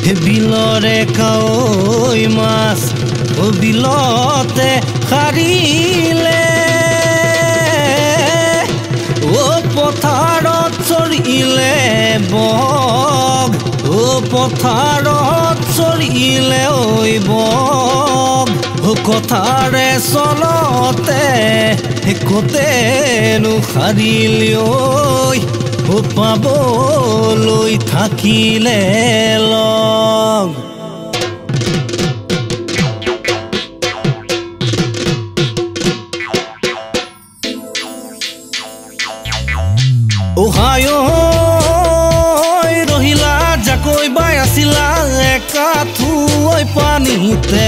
বিলৰে কাৱৈ মাছ বিলতে সাৰিলে পথাৰত চৰিলে বগ পথাৰত চৰিলে বগ কথাৰে চলতে কতেনো সাৰিলি পাবলৈ থাকিলে লগ ৰহিলা জাকৈ বাই আছিলা একাঠুই পানীতে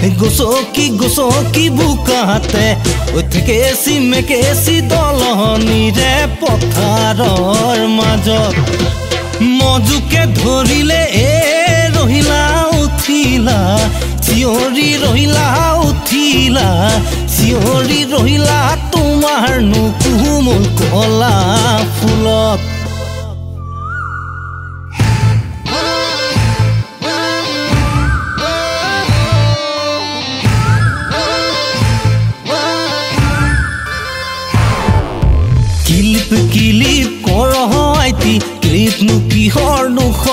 গছকি বোকাতে থেকেচি মেকেচি দলনিৰে পথাৰৰ মাজত মজুকে ধৰিলে ৰহিলা উঠিলা চিঞৰি ৰহিলা উঠিলা চিঞৰি ৰহিলা তোমাৰ নুকুমল কলা ফুলত কিলিপ কৰহাইতি ক্লিপনো কিহৰ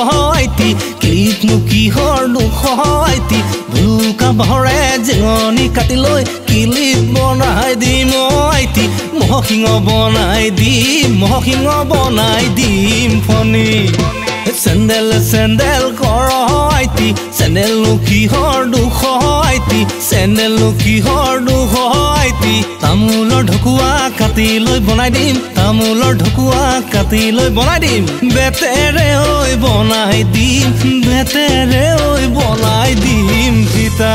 দুখহাইতি ভুলুকা বাহৰে জেঙনি কাটি লৈ কিলিপ বনাই দিম আইতি মহসিংহ বনাই দিম ফণি চেণ্ডেল কৰহাইতি চেণ্ডেলনো কিহৰ দুখহাইতি তামোলৰ ঢকুৱা কাটি লৈ বনাই দিম বেতেৰে বনাই দিম পিতা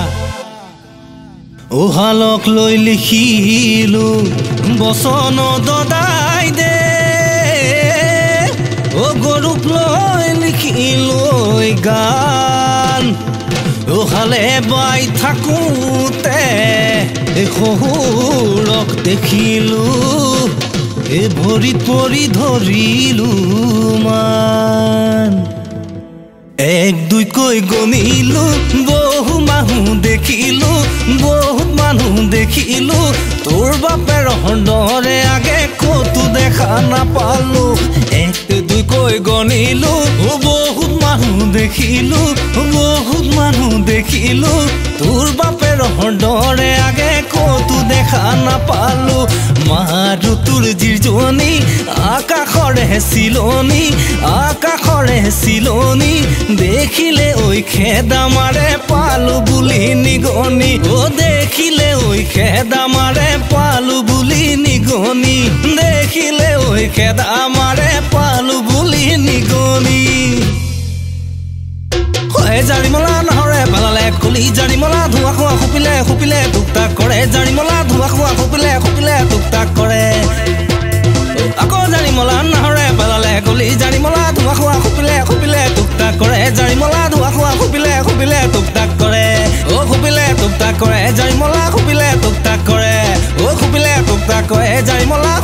ওহালক লৈ লিখিলো বচন দদাই দে গৰুক লৈ লিখিলো গান ওহালে বাই থাকোতে শহুৰক দেখিলো ভৰিত পৰি ধৰিলো মান এক দুইকৈ গণিলো বহুত মানুহ দেখিলো তোৰ বাপেৰ দৰে আগে কতো দেখা নাপালো এক দুইকৈ গণিলো বহুত মানুহ দেখিলো তোৰ বাপেৰ দৰে আগে কতো দেখা নাপালো মাৰুতুৰ জিৰজনী আকাশৰে চিলনি দেখিলে খেদা মাৰে পালো বুলি নিগনি দেখিলে খেদা মাৰে পালো বুলি নিগনি জাৰিমলা নহৰে পেলালে কলি জাৰিমলা ধোঁৱা খোৱা খুপিলে টুকটাক কৰে জাৰিমলা ধোঁৱা খোৱা খুপিলে টুকটাক কৰে আকৌ জাৰিমলা নহৰে পেলালে কলি জাৰিমলা ধোঁৱা খোৱা খুপিলে টুকটাক কৰে জাৰিমলা ধোঁৱা খোৱা খুপিলে টুকটাক কৰে খুপিলে টুকটাক কৰে জাৰিমলা খুপিলে টুকটাক কৰে খুপিলে টুকটাক কৰে জাৰিমলা